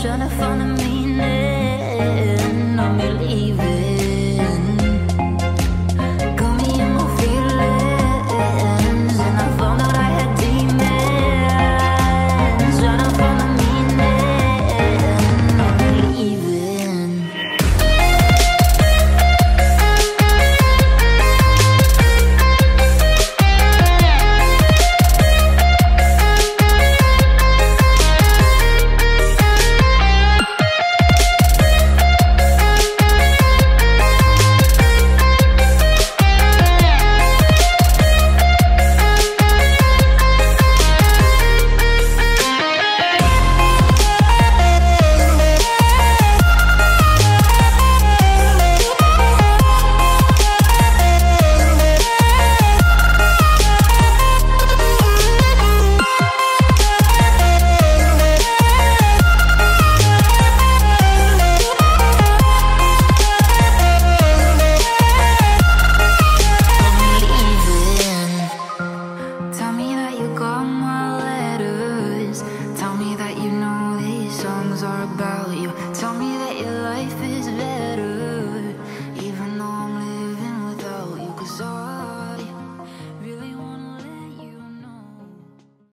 trying to find the meaning of me leaving. Got me in my feelings, and I found out I had demons. Trying to find the meaning of me leaving. Tell me that you got my letters. Tell me that you know these songs are about you.